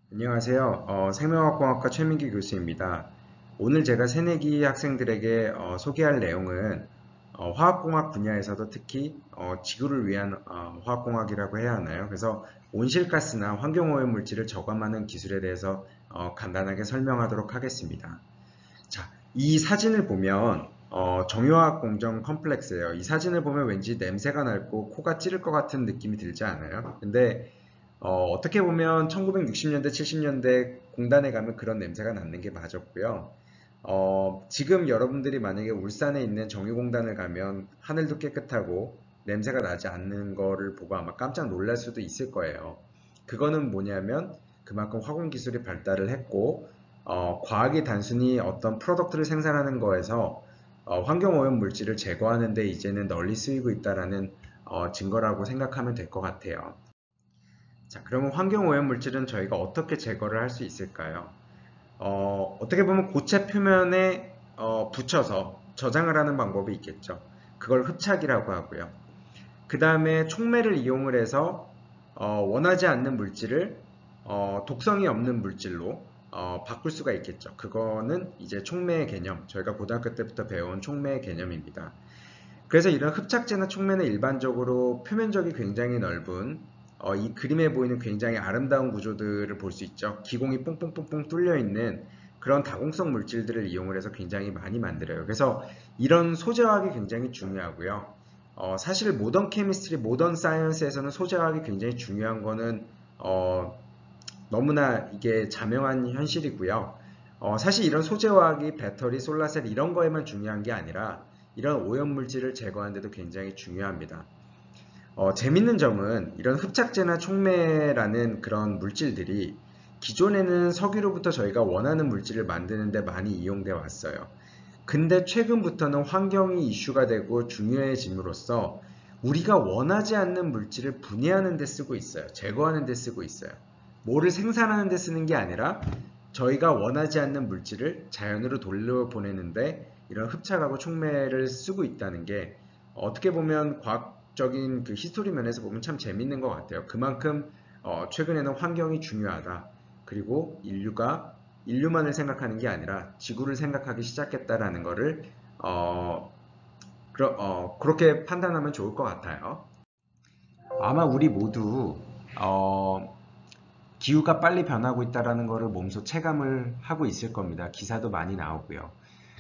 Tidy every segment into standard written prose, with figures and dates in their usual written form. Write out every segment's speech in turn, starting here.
안녕하세요. 생명화학공학과 최민기 교수입니다. 오늘 제가 새내기 학생들에게 소개할 내용은 화학공학 분야에서도 특히 지구를 위한 화학공학이라고 해야 하나요? 그래서 온실가스나 환경오염 물질을 저감하는 기술에 대해서 간단하게 설명하도록 하겠습니다. 자, 이 사진을 보면 정유화학 공정 컴플렉스예요. 이 사진을 보면 왠지 냄새가 날고 코가 찌를 것 같은 느낌이 들지 않아요? 근데 어떻게 보면 1960년대, 70년대 공단에 가면 그런 냄새가 나는 게 맞았고요. 지금 여러분들이 만약에 울산에 있는 정유공단을 가면 하늘도 깨끗하고 냄새가 나지 않는 거를 보고 아마 깜짝 놀랄 수도 있을 거예요. 그거는 뭐냐면 그만큼 화공 기술이 발달을 했고, 과학이 단순히 어떤 프로덕트를 생산하는 거에서 환경오염 물질을 제거하는 데 이제는 널리 쓰이고 있다라는 증거라고 생각하면 될 것 같아요. 자, 그러면 환경오염 물질은 저희가 어떻게 제거를 할 수 있을까요? 어떻게 보면 고체 표면에 붙여서 저장을 하는 방법이 있겠죠. 그걸 흡착이라고 하고요. 그 다음에 촉매를 이용을 해서 원하지 않는 물질을 독성이 없는 물질로 바꿀 수가 있겠죠. 그거는 이제 촉매의 개념, 저희가 고등학교 때부터 배운 촉매의 개념입니다. 그래서 이런 흡착제나 촉매는 일반적으로 표면적이 굉장히 넓은 이 그림에 보이는 굉장히 아름다운 구조들을 볼 수 있죠. 기공이 뽕뽕뽕뽕 뚫려 있는 그런 다공성 물질들을 이용을 해서 굉장히 많이 만들어요. 그래서 이런 소재화학이 굉장히 중요하고요. 사실 모던 케미스트리, 모던 사이언스에서는 소재화학이 굉장히 중요한 거는 너무나 이게 자명한 현실이고요. 사실 이런 소재화학이 배터리, 솔라셀 이런 거에만 중요한 게 아니라 이런 오염물질을 제거하는 데도 굉장히 중요합니다. 재밌는 점은 이런 흡착제나 촉매라는 그런 물질들이 기존에는 석유로부터 저희가 원하는 물질을 만드는 데 많이 이용돼 왔어요. 근데 최근부터는 환경이 이슈가 되고 중요해짐으로써 우리가 원하지 않는 물질을 분해하는 데 쓰고 있어요. 제거하는 데 쓰고 있어요. 뭐를 생산하는 데 쓰는 게 아니라 저희가 원하지 않는 물질을 자연으로 돌려보내는데 이런 흡착하고 촉매를 쓰고 있다는 게 어떻게 보면 과학적인 그 히스토리 면에서 보면 참 재밌는 것 같아요. 그만큼 최근에는 환경이 중요하다. 그리고 인류만을 생각하는 게 아니라 지구를 생각하기 시작했다라는 거를 그렇게 판단하면 좋을 것 같아요. 아마 우리 모두 어, 기후가 빨리 변하고 있다는 것을 몸소 체감을 하고 있을 겁니다. 기사도 많이 나오고요.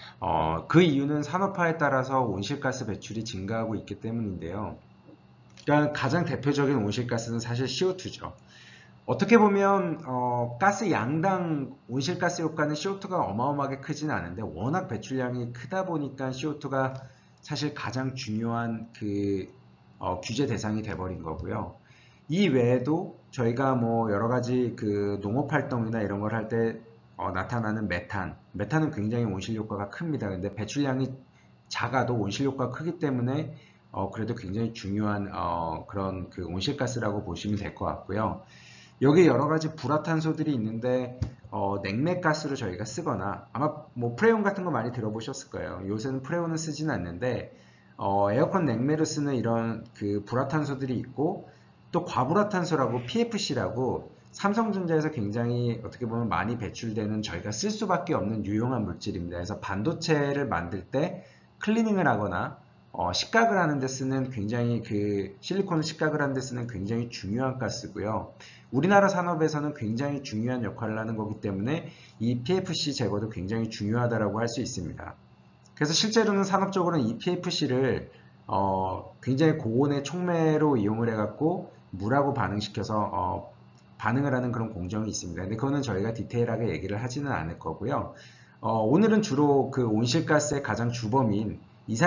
그 이유는 산업화에 따라서 온실가스 배출이 증가하고 있기 때문인데요. 그러니까 가장 대표적인 온실가스는 사실 CO2죠. 어떻게 보면 가스 양당 온실가스 효과는 CO2가 어마어마하게 크진 않은데 워낙 배출량이 크다 보니까 CO2가 사실 가장 중요한 그 규제 대상이 돼버린 거고요. 이 외에도 저희가 뭐 여러 가지 그 농업 활동이나 이런 걸 할 때 나타나는 메탄은 굉장히 온실 효과가 큽니다. 근데 배출량이 작아도 온실 효과가 크기 때문에 그래도 굉장히 중요한 그런 그 온실가스라고 보시면 될 것 같고요. 여기 여러 가지 불화탄소들이 있는데 냉매가스로 저희가 쓰거나 아마 뭐 프레온 같은 거 많이 들어보셨을 거예요. 요새는 프레온은 쓰지는 않는데 에어컨 냉매로 쓰는 이런 그 불화탄소들이 있고 또 과불화탄소라고 PFC라고 삼성전자에서 굉장히 어떻게 보면 많이 배출되는 저희가 쓸 수밖에 없는 유용한 물질입니다. 그래서 반도체를 만들 때 클리닝을 하거나 식각을 하는 데 쓰는 굉장히 그 실리콘을 식각을 하는 데 쓰는 굉장히 중요한 가스고요. 우리나라 산업에서는 굉장히 중요한 역할을 하는 거기 때문에 이 PFC 제거도 굉장히 중요하다고 할 수 있습니다. 그래서 실제로는 산업적으로는 이 PFC를 굉장히 고온의 촉매로 이용을 해갖고 물하고 반응시켜서 반응을 하는 그런 공정이 있습니다. 근데 그거는 저희가 디테일하게 얘기를 하지는 않을 거고요. 오늘은 주로 그 온실가스의 가장 주범인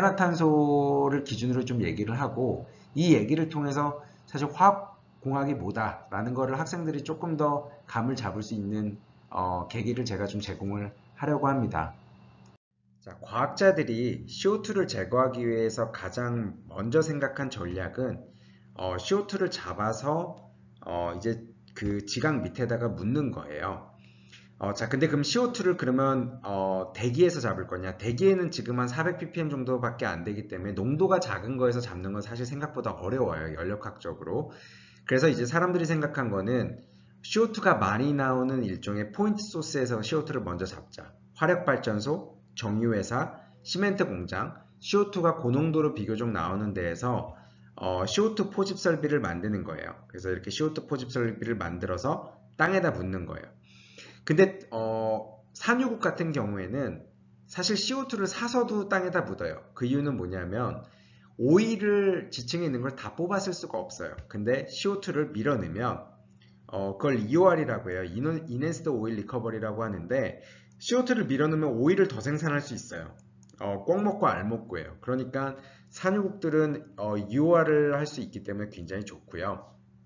이산화탄소를 기준으로 좀 얘기를 하고 이 얘기를 통해서 사실 화학공학이 뭐다라는 거를 학생들이 조금 더 감을 잡을 수 있는 계기를 제가 좀 제공을 하려고 합니다. 자, 과학자들이 CO2를 제거하기 위해서 가장 먼저 생각한 전략은 CO2를 잡아서 이제 그 지각 밑에다가 묻는 거예요. 자, 근데 그럼 CO2를 그러면 대기에서 잡을 거냐? 대기에는 지금 한 400 ppm 정도밖에 안 되기 때문에 농도가 작은 거에서 잡는 건 사실 생각보다 어려워요. 연력학적으로. 그래서 이제 사람들이 생각한 거는 CO2가 많이 나오는 일종의 포인트 소스에서 CO2를 먼저 잡자. 화력발전소, 정유회사, 시멘트 공장, CO2가 고농도로 비교적 나오는 데에서 CO2 포집 설비를 만드는 거예요. 그래서 이렇게 CO2 포집 설비를 만들어서 땅에다 묻는 거예요. 근데 산유국 같은 경우에는 사실 CO2를 사서도 땅에다 묻어요. 그 이유는 뭐냐면 오일을 지층에 있는 걸 다 뽑았을 수가 없어요. 근데 CO2를 밀어내면 그걸 EOR이라고 해요. Enhanced Oil Recovery라고 하는데 CO2를 밀어넣으면 오일을 더 생산할 수 있어요. 꿩 먹고 알 먹고예요. 그러니까 산유국들은 EOR을 할 수 있기 때문에 굉장히 좋고요.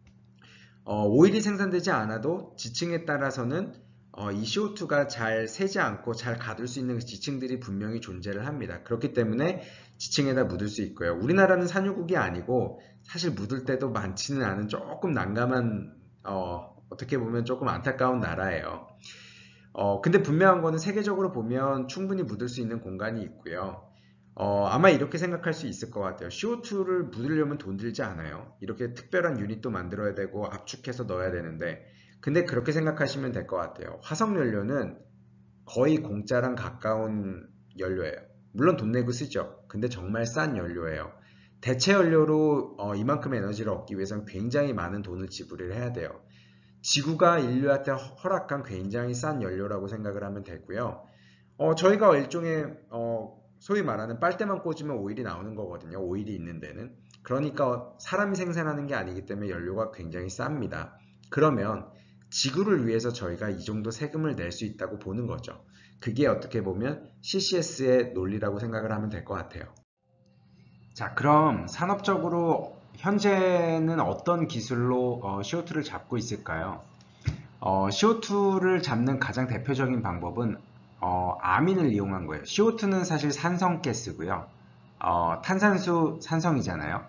오일이 생산되지 않아도 지층에 따라서는 이 CO2가 잘 새지 않고 잘 가둘 수 있는 지층들이 분명히 존재를 합니다. 그렇기 때문에 지층에다 묻을 수 있고요. 우리나라는 산유국이 아니고 사실 묻을 때도 많지는 않은 조금 난감한 어떻게 보면 조금 안타까운 나라예요. 근데 분명한 거는 세계적으로 보면 충분히 묻을 수 있는 공간이 있고요. 아마 이렇게 생각할 수 있을 것 같아요. CO2를 묻으려면 돈 들지 않아요. 이렇게 특별한 유닛도 만들어야 되고 압축해서 넣어야 되는데 근데 그렇게 생각하시면 될 것 같아요. 화석연료는 거의 공짜랑 가까운 연료예요. 물론 돈 내고 쓰죠. 근데 정말 싼 연료예요. 대체 연료로 이만큼 에너지를 얻기 위해서는 굉장히 많은 돈을 지불을 해야 돼요. 지구가 인류한테 허락한 굉장히 싼 연료라고 생각을 하면 되고요. 저희가 일종의 소위 말하는 빨대만 꽂으면 오일이 나오는 거거든요. 오일이 있는 데는. 그러니까 사람이 생산하는 게 아니기 때문에 연료가 굉장히 쌉니다. 그러면 지구를 위해서 저희가 이 정도 세금을 낼 수 있다고 보는 거죠. 그게 어떻게 보면 CCS의 논리라고 생각을 하면 될 것 같아요. 자, 그럼 산업적으로 현재는 어떤 기술로 CO2를 잡고 있을까요? CO2를 잡는 가장 대표적인 방법은 아민을 이용한 거예요. CO2는 사실 산성가스고요. 탄산수 산성이잖아요.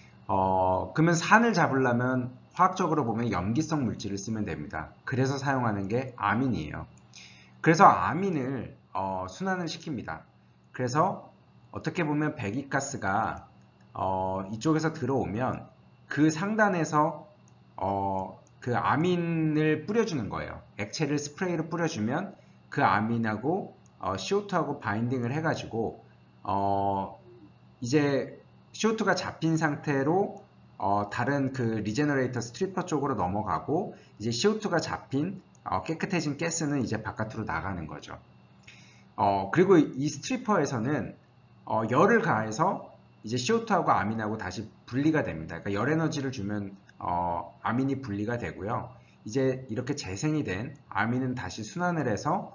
그러면 산을 잡으려면 화학적으로 보면 염기성 물질을 쓰면 됩니다. 그래서 사용하는 게 아민이에요. 그래서 아민을 순환을 시킵니다. 그래서 어떻게 보면 배기가스가 이쪽에서 들어오면 그 상단에서 그 아민을 뿌려주는 거예요. 액체를 스프레이로 뿌려주면 그 아민하고 CO2하고 바인딩을 해가지고 이제 CO2가 잡힌 상태로 다른 그 리제너레이터 스트리퍼 쪽으로 넘어가고 이제 CO2가 잡힌 깨끗해진 가스는 이제 바깥으로 나가는 거죠. 그리고 이 스트리퍼에서는 열을 가해서 이제 CO2하고 아민하고 다시 분리가 됩니다. 그러니까 열 에너지를 주면 아민이 분리가 되고요. 이제 이렇게 재생이 된 아민은 다시 순환을 해서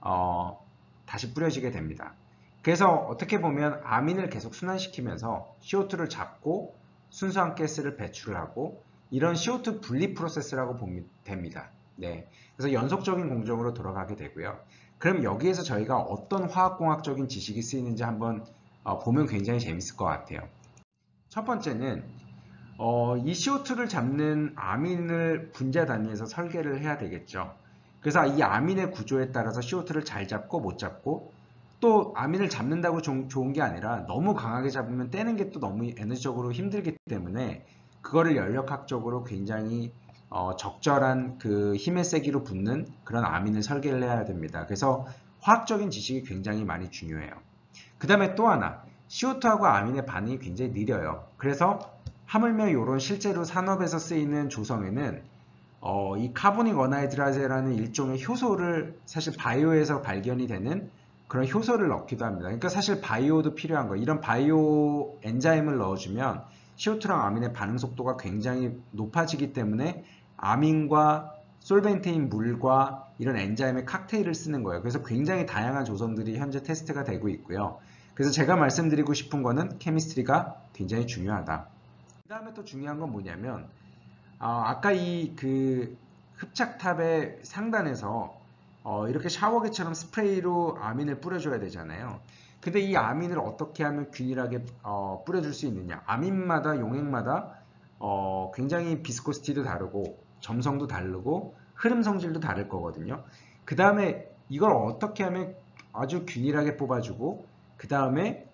다시 뿌려지게 됩니다. 그래서 어떻게 보면 아민을 계속 순환시키면서 CO2를 잡고 순수한 가스를 배출을 하고 이런 CO2 분리 프로세스라고 보면 됩니다. 네, 그래서 연속적인 공정으로 돌아가게 되고요. 그럼 여기에서 저희가 어떤 화학공학적인 지식이 쓰이는지 한번 보면 굉장히 재밌을 것 같아요. 첫 번째는 이 CO2를 잡는 아민을 분자 단위에서 설계를 해야 되겠죠. 그래서 이 아민의 구조에 따라서 CO2를 잘 잡고 못 잡고 또 아민을 잡는다고 좋은 게 아니라 너무 강하게 잡으면 떼는 게 또 너무 에너지적으로 힘들기 때문에 그거를 연력학적으로 굉장히 적절한 그 힘의 세기로 붙는 그런 아민을 설계를 해야 됩니다. 그래서 화학적인 지식이 굉장히 많이 중요해요. 그 다음에 또 하나 CO2하고 아민의 반응이 굉장히 느려요. 그래서 하물며 이런 실제로 산업에서 쓰이는 조성에는 이 카보닉 어나이드라제라는 일종의 효소를 사실 바이오에서 발견이 되는 그런 효소를 넣기도 합니다. 그러니까 사실 바이오도 필요한 거예요. 이런 바이오 엔자임을 넣어주면 CO2랑 아민의 반응 속도가 굉장히 높아지기 때문에 아민과 솔벤트인 물과 이런 엔자임의 칵테일을 쓰는 거예요. 그래서 굉장히 다양한 조성들이 현재 테스트가 되고 있고요. 그래서 제가 말씀드리고 싶은 거는 케미스트리가 굉장히 중요하다. 그 다음에 또 중요한 건 뭐냐면 아까 이 그 흡착탑의 상단에서 이렇게 샤워기처럼 스프레이로 아민을 뿌려줘야 되잖아요. 근데 이 아민을 어떻게 하면 균일하게 뿌려줄 수 있느냐? 아민마다 용액마다 굉장히 비스코시티도 다르고 점성도 다르고 흐름 성질도 다를 거거든요. 그 다음에 이걸 어떻게 하면 아주 균일하게 뽑아주고 그 다음에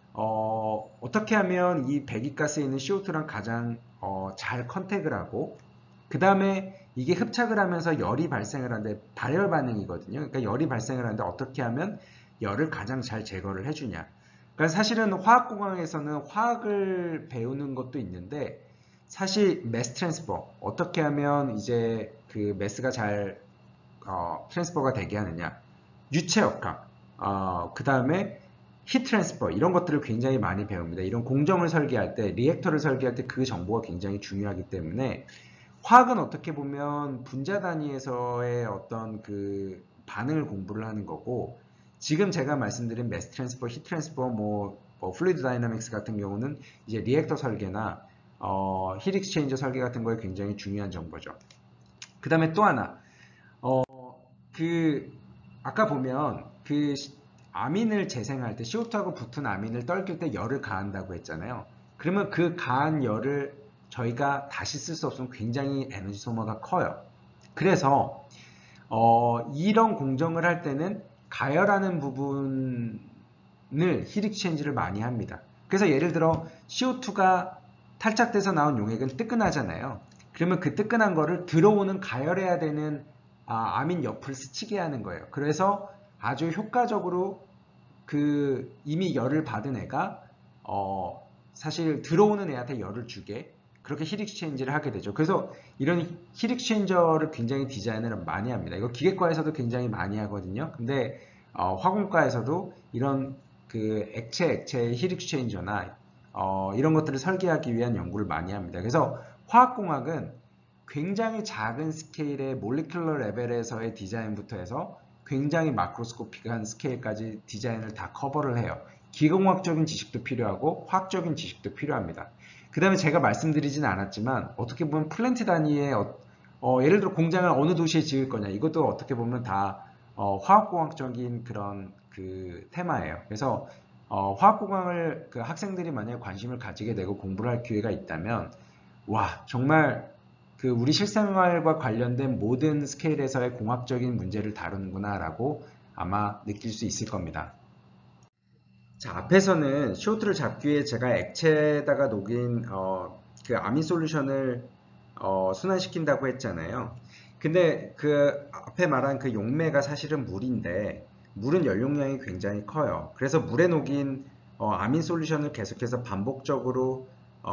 어떻게 하면 이 배기가스에 있는 CO2랑 가장 잘 컨택을 하고 그 다음에 이게 흡착을 하면서 열이 발생을 하는데 발열 반응이거든요. 그러니까 열이 발생을 하는데 어떻게 하면 열을 가장 잘 제거를 해주냐. 그러니까 사실은 화학공학에서는 화학을 배우는 것도 있는데 사실 매스 트랜스퍼 어떻게 하면 이제 그 매스가 잘 트랜스퍼가 되게 하느냐, 유체 역학, 그 다음에 히트 트랜스퍼 이런 것들을 굉장히 많이 배웁니다. 이런 공정을 설계할 때, 리액터를 설계할 때 그 정보가 굉장히 중요하기 때문에 화학은 어떻게 보면 분자 단위에서의 어떤 그 반응을 공부를 하는 거고, 지금 제가 말씀드린 매스 트랜스퍼, 히트 트랜스퍼, 플루이드 다이나믹스 같은 경우는 이제 리액터 설계나 힐 익스체인저 설계 같은 거에 굉장히 중요한 정보죠. 그 다음에 또 하나, 아까 보면 아민을 재생할 때 CO2하고 붙은 아민을 떨길 때 열을 가한다고 했잖아요. 그러면 그 가한 열을 저희가 다시 쓸 수 없으면 굉장히 에너지 소모가 커요. 그래서 이런 공정을 할 때는 가열하는 부분을 힐 익스체인지를 많이 합니다. 그래서 예를 들어 CO2가 탈착돼서 나온 용액은 뜨끈하잖아요. 그러면 그 뜨끈한 거를 들어오는 가열해야 되는 아민 옆을 스치게 하는 거예요. 그래서 아주 효과적으로 이미 열을 받은 애가 사실 들어오는 애한테 열을 주게 그렇게 힐 익스체인지를 하게 되죠. 그래서 이런 힐 익스체인저를 굉장히 디자인을 많이 합니다. 이거 기계과에서도 굉장히 많이 하거든요. 근데 화공과에서도 이런 액체 힐 익스체인저나 이런 것들을 설계하기 위한 연구를 많이 합니다. 그래서 화학공학은 굉장히 작은 스케일의 몰리큘러 레벨에서의 디자인부터 해서 굉장히 마크로스코픽한 스케일까지 디자인을 다 커버를 해요. 기계공학적인 지식도 필요하고 화학적인 지식도 필요합니다. 그 다음에 제가 말씀드리진 않았지만 어떻게 보면 플랜트 단위의 예를 들어 공장을 어느 도시에 지을 거냐 이것도 어떻게 보면 다 화학공학적인 그런 테마예요. 그래서 화학공학을 학생들이 만약에 관심을 가지게 되고 공부를 할 기회가 있다면 와 정말 우리 실생활과 관련된 모든 스케일에서의 공학적인 문제를 다루는구나 라고 아마 느낄 수 있을 겁니다. 자, 앞에서는 CO2를 잡기 위해 제가 액체에다가 녹인 아민 솔루션을 순환시킨다고 했잖아요. 근데 앞에 말한 용매가 사실은 물인데 물은 연용량이 굉장히 커요. 그래서 물에 녹인 아민 솔루션을 계속해서 반복적으로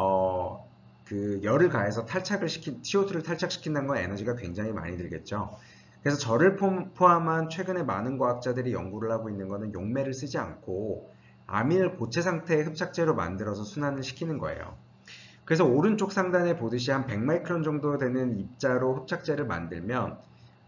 열을 가해서 CO2를 탈착시킨다는 건 에너지가 굉장히 많이 들겠죠. 그래서 저를 포함한 최근에 많은 과학자들이 연구를 하고 있는 것은 용매를 쓰지 않고 아민을 고체 상태의 흡착제로 만들어서 순환을 시키는 거예요. 그래서 오른쪽 상단에 보듯이 한 100마이크론 정도 되는 입자로 흡착제를 만들면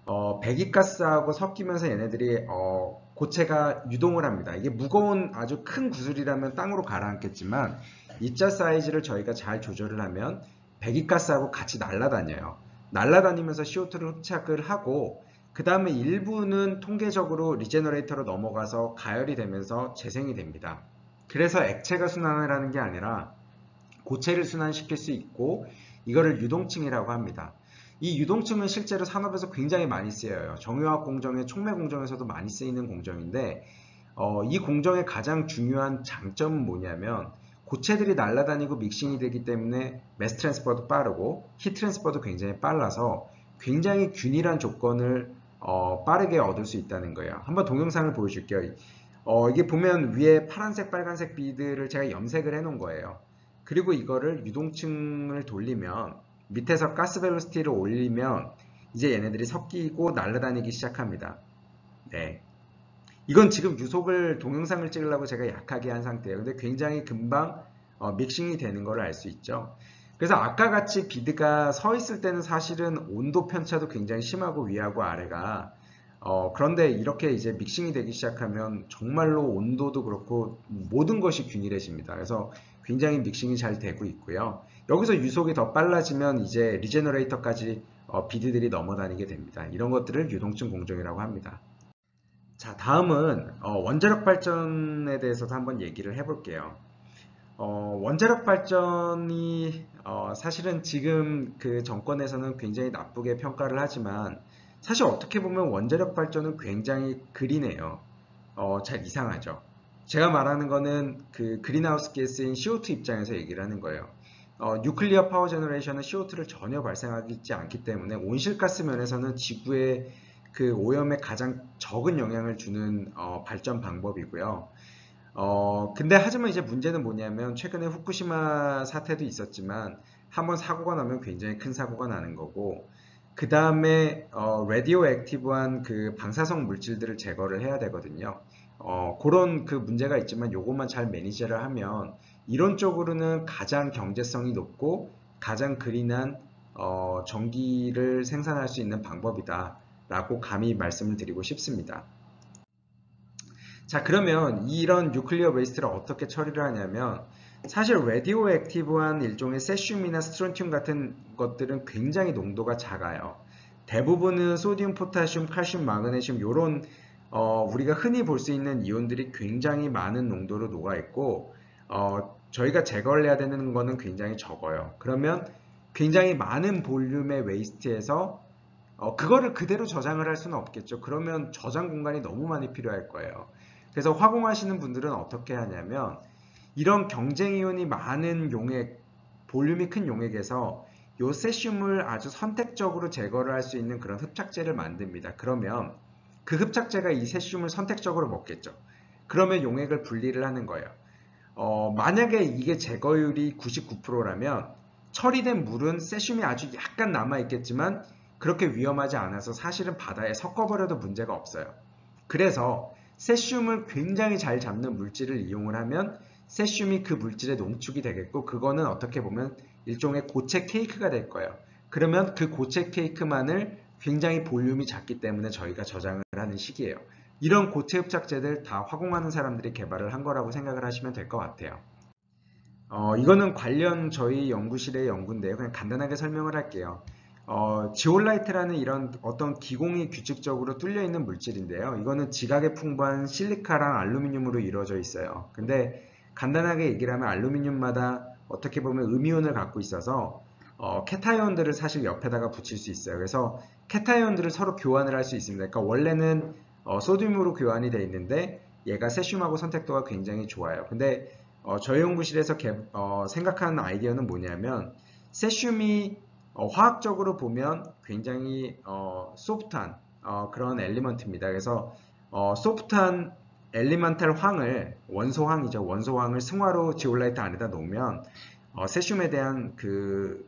배기가스하고 섞이면서 얘네들이 고체가 유동을 합니다. 이게 무거운 아주 큰 구슬이라면 땅으로 가라앉겠지만 입자 사이즈를 저희가 잘 조절을 하면 배기가스하고 같이 날아다녀요. 날아다니면서 CO2를 흡착을 하고 그 다음에 일부는 통계적으로 리제너레이터로 넘어가서 가열이 되면서 재생이 됩니다. 그래서 액체가 순환을 하는 게 아니라 고체를 순환시킬 수 있고 이거를 유동층이라고 합니다. 이 유동층은 실제로 산업에서 굉장히 많이 쓰여요. 정유화학 공정의 촉매 공정에서도 많이 쓰이는 공정인데 이 공정의 가장 중요한 장점은 뭐냐면 고체들이 날아다니고 믹싱이 되기 때문에 매스 트랜스퍼도 빠르고 히트 트랜스퍼도 굉장히 빨라서 굉장히 균일한 조건을 빠르게 얻을 수 있다는 거예요. 한번 동영상을 보여줄게요. 이게 보면 위에 파란색, 빨간색 비드를 제가 염색을 해 놓은 거예요. 그리고 이거를 유동층을 돌리면 밑에서 가스 벨로시티를 올리면 이제 얘네들이 섞이고 날아다니기 시작합니다. 네. 이건 지금 유속을 동영상을 찍으려고 제가 약하게 한 상태예요. 근데 굉장히 금방 믹싱이 되는 걸 알 수 있죠. 그래서 아까 같이 비드가 서 있을 때는 사실은 온도 편차도 굉장히 심하고 위하고 아래가 그런데 이렇게 이제 믹싱이 되기 시작하면 정말로 온도도 그렇고 모든 것이 균일해집니다. 그래서 굉장히 믹싱이 잘 되고 있고요. 여기서 유속이 더 빨라지면 이제 리제너레이터까지 비드들이 넘어다니게 됩니다. 이런 것들을 유동층 공정이라고 합니다. 자, 다음은 원자력 발전에 대해서도 한번 얘기를 해볼게요. 원자력 발전이 사실은 지금 정권에서는 굉장히 나쁘게 평가를 하지만 사실 어떻게 보면 원자력 발전은 굉장히 그린해요. 잘 이상하죠. 제가 말하는 거는 그린하우스 가스인 CO2 입장에서 얘기를 하는 거예요. 뉴클리어 파워 제너레이션은 CO2를 전혀 발생하지 않기 때문에 온실가스 면에서는 지구의 그 오염에 가장 적은 영향을 주는 발전 방법이고요. 근데 하지만 이제 문제는 뭐냐면 최근에 후쿠시마 사태도 있었지만 한번 사고가 나면 굉장히 큰 사고가 나는 거고 그 다음에 라디오 액티브한 그 방사성 물질들을 제거를 해야 되거든요. 그런 그 문제가 있지만 요것만 잘 매니저를 하면 이론적으로는 가장 경제성이 높고 가장 그린한 전기를 생산할 수 있는 방법이다 라고 감히 말씀을 드리고 싶습니다. 자, 그러면 이런 뉴클리어 웨이스트를 어떻게 처리를 하냐면 사실 라디오 액티브한 일종의 세슘이나 스트론튬 같은 것들은 굉장히 농도가 작아요. 대부분은 소디움, 포타슘, 칼슘, 마그네슘 이런 우리가 흔히 볼 수 있는 이온들이 굉장히 많은 농도로 녹아 있고 저희가 제거를 해야 되는 거는 굉장히 적어요. 그러면 굉장히 많은 볼륨의 웨이스트에서 그거를 그대로 저장을 할 수는 없겠죠. 그러면 저장 공간이 너무 많이 필요할 거예요. 그래서 화공하시는 분들은 어떻게 하냐면 이런 경쟁이온이 많은 용액, 볼륨이 큰 용액에서 요 세슘을 아주 선택적으로 제거를 할 수 있는 그런 흡착제를 만듭니다. 그러면 그 흡착제가 이 세슘을 선택적으로 먹겠죠. 그러면 용액을 분리를 하는 거예요. 만약에 이게 제거율이 99%라면 처리된 물은 세슘이 아주 약간 남아있겠지만 그렇게 위험하지 않아서 사실은 바다에 섞어버려도 문제가 없어요. 그래서 세슘을 굉장히 잘 잡는 물질을 이용을 하면 세슘이 그 물질에 농축이 되겠고 그거는 어떻게 보면 일종의 고체 케이크가 될 거예요. 그러면 그 고체 케이크만을 굉장히 볼륨이 작기 때문에 저희가 저장을 하는 식이에요. 이런 고체 흡착제들 다 화공하는 사람들이 개발을 한 거라고 생각을 하시면 될 것 같아요. 이거는 관련 저희 연구실의 연구인데요. 그냥 간단하게 설명을 할게요. 지올라이트라는 이런 어떤 기공이 규칙적으로 뚫려 있는 물질인데요. 이거는 지각에 풍부한 실리카랑 알루미늄으로 이루어져 있어요. 근데 간단하게 얘기를 하면 알루미늄마다 어떻게 보면 음이온을 갖고 있어서 캐타이온들을 사실 옆에다가 붙일 수 있어요. 그래서 캐타이온들을 서로 교환을 할 수 있습니다. 그러니까 원래는 소듐으로 교환이 되어 있는데 얘가 세슘하고 선택도가 굉장히 좋아요. 근데 저희 연구실에서 생각하는 아이디어는 뭐냐면 세슘이 화학적으로 보면 굉장히 소프트한 그런 엘리먼트입니다. 그래서 소프트한 엘리먼탈 황을 원소황이죠. 원소황을 승화로 지올라이트 안에다 놓으면 세슘에 대한 그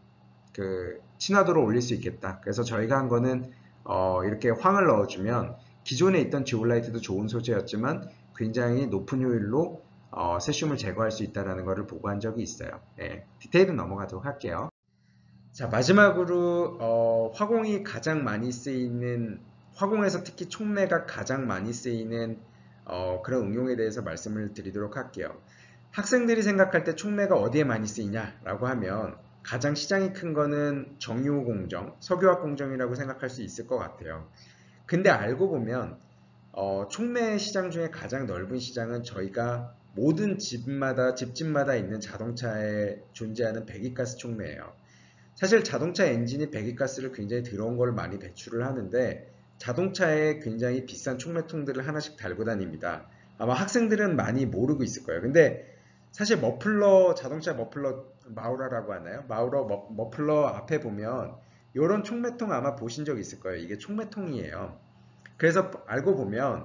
친화도를 올릴 수 있겠다. 그래서 저희가 한 거는 이렇게 황을 넣어주면 기존에 있던 지올라이트도 좋은 소재였지만 굉장히 높은 효율로 세슘을 제거할 수 있다는 것을 보고한 적이 있어요. 네, 디테일은 넘어가도록 할게요. 자, 마지막으로 화공이 가장 많이 쓰이는 화공에서 특히 촉매가 가장 많이 쓰이는 그런 응용에 대해서 말씀을 드리도록 할게요. 학생들이 생각할 때 촉매가 어디에 많이 쓰이냐라고 하면 가장 시장이 큰 거는 정유 공정, 석유화학 공정이라고 생각할 수 있을 것 같아요. 근데 알고 보면 촉매 시장 중에 가장 넓은 시장은 저희가 모든 집집마다 있는 자동차에 존재하는 배기가스 촉매예요. 사실 자동차 엔진이 배기가스를 굉장히 더러운 걸 많이 배출을 하는데 자동차에 굉장히 비싼 촉매통들을 하나씩 달고 다닙니다. 아마 학생들은 많이 모르고 있을 거예요. 근데 사실 머플러, 자동차 머플러 마우라라고 하나요? 머플러 앞에 보면 이런 촉매통 아마 보신 적 있을 거예요. 이게 촉매통이에요. 그래서 알고 보면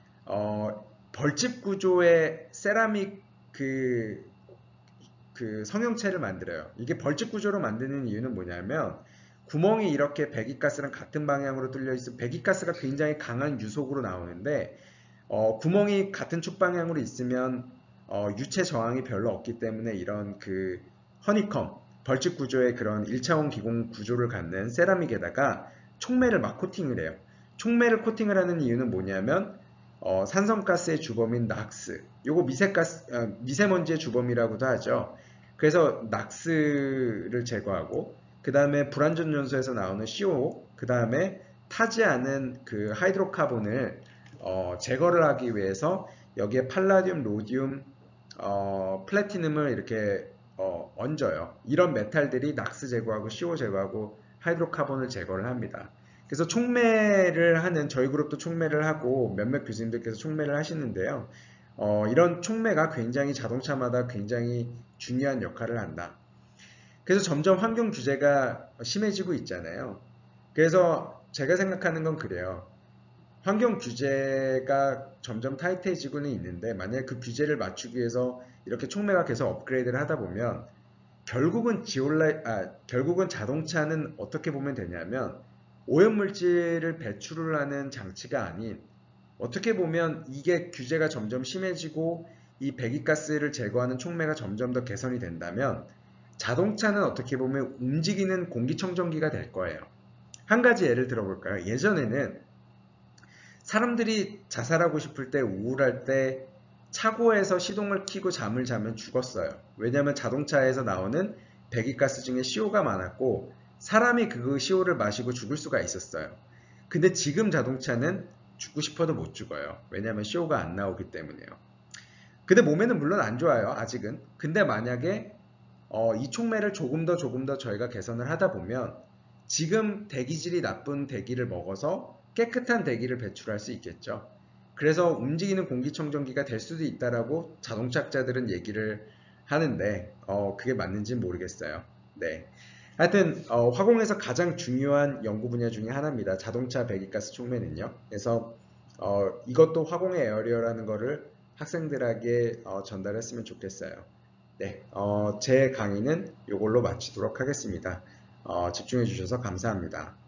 벌집 구조의 세라믹 그 성형체를 만들어요. 이게 벌집 구조로 만드는 이유는 뭐냐면 구멍이 이렇게 배기가스랑 같은 방향으로 뚫려 있어 배기가스가 굉장히 강한 유속으로 나오는데 구멍이 같은 쪽 방향으로 있으면 유체 저항이 별로 없기 때문에 이런 그 허니컴 벌집 구조의 그런 1차원 기공 구조를 갖는 세라믹에다가 촉매를 막 코팅을 해요. 촉매를 코팅을 하는 이유는 뭐냐면 산성가스의 주범인 낙스, 요거 미세먼지의 주범이라고도 하죠. 그래서 낙스를 제거하고 그 다음에 불완전 연소에서 나오는 CO, 그 다음에 타지 않은 그 하이드로카본을 제거를 하기 위해서 여기에 팔라디움, 로디움, 플래티넘을 이렇게 얹어요. 이런 메탈들이 낙스 제거하고 CO 제거하고 하이드로카본을 제거를 합니다. 그래서 촉매를 하는 저희 그룹도 촉매를 하고 몇몇 교수님들께서 촉매를 하시는데요. 이런 촉매가 굉장히 자동차마다 굉장히 중요한 역할을 한다. 그래서 점점 환경 규제가 심해지고 있잖아요. 그래서 제가 생각하는 건 그래요. 환경 규제가 점점 타이트해지고는 있는데 만약에 그 규제를 맞추기 위해서 이렇게 촉매가 계속 업그레이드를 하다 보면 결국은 자동차는 어떻게 보면 되냐면 오염물질을 배출을 하는 장치가 아닌 어떻게 보면 이게 규제가 점점 심해지고 이 배기가스를 제거하는 촉매가 점점 더 개선이 된다면 자동차는 어떻게 보면 움직이는 공기청정기가 될 거예요. 한 가지 예를 들어볼까요? 예전에는 사람들이 자살하고 싶을 때 우울할 때 차고에서 시동을 켜고 잠을 자면 죽었어요. 왜냐하면 자동차에서 나오는 배기가스 중에 CO가 많았고 사람이 그 CO를 마시고 죽을 수가 있었어요. 근데 지금 자동차는 죽고 싶어도 못 죽어요. 왜냐하면 CO가 안 나오기 때문에요. 근데 몸에는 물론 안 좋아요. 아직은. 근데 만약에 이 촉매를 조금 더 저희가 개선을 하다 보면 지금 대기질이 나쁜 대기를 먹어서 깨끗한 대기를 배출할 수 있겠죠. 그래서 움직이는 공기청정기가 될 수도 있다라고 자동차학자들은 얘기를 하는데 그게 맞는지는 모르겠어요. 네. 하여튼 화공에서 가장 중요한 연구 분야 중에 하나입니다. 자동차 배기가스 촉매는요. 그래서 이것도 화공의 에어리어라는 거를 학생들에게 전달했으면 좋겠어요. 네, 제 강의는 이걸로 마치도록 하겠습니다. 집중해 주셔서 감사합니다.